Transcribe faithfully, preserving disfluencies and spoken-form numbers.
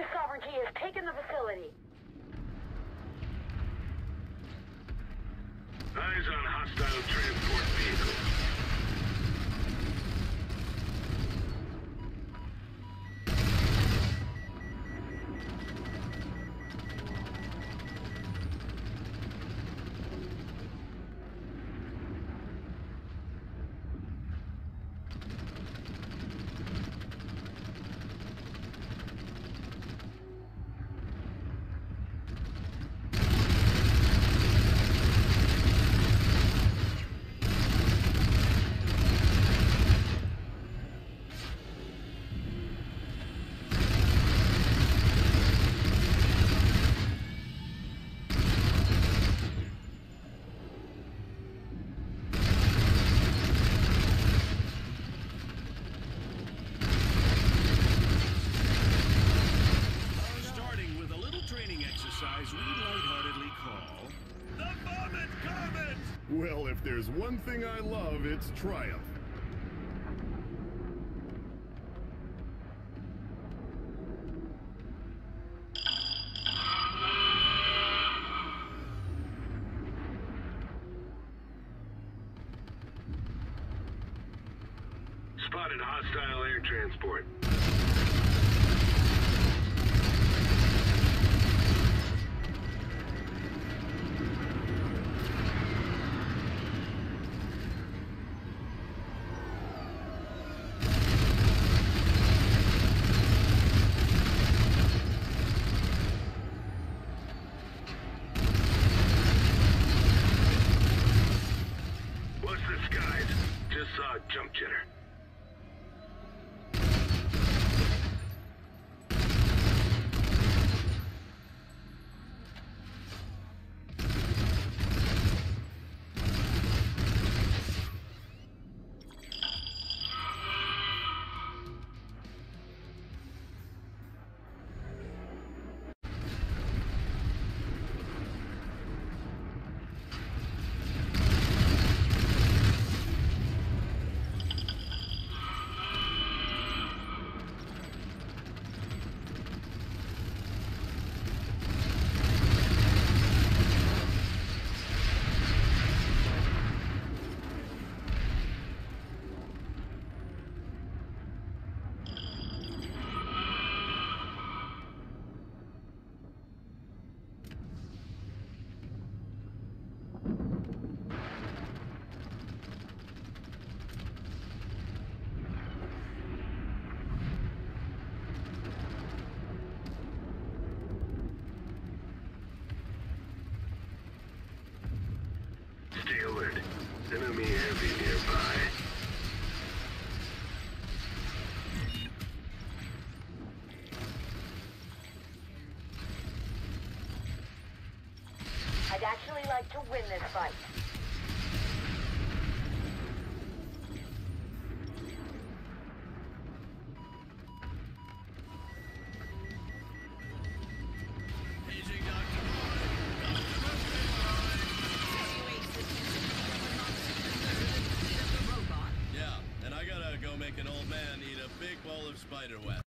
sovereignty has taken the facility. Eyes on hostile transport vehicles. We lightheartedly call the Vomit Comet! Well, if there's one thing I love, it's triumph. Spotted hostile air transport. Just saw a jump jitter. Stay alert. Enemy heavy nearby. I'd actually like to win this fight. Yeah, and I gotta go make an old man eat a big bowl of spider web.